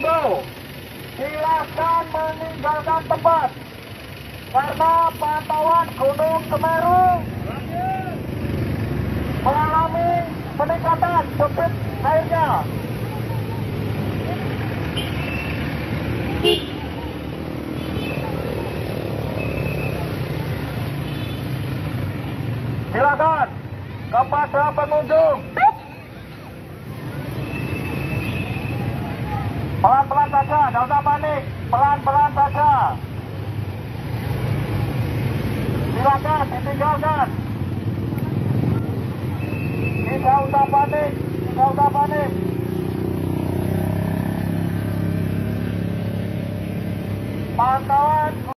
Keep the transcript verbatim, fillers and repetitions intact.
dihimbau silakan meninggalkan tempat karena pantauan Gunung Semeru mengalami peningkatan debit airnya. Silakan kepada pengunjung pelan-pelan saja, tidak usah panik, pelan-pelan saja. Silakan ditinggalkan. Tidak usah panik, tidak usah panik. Pantauan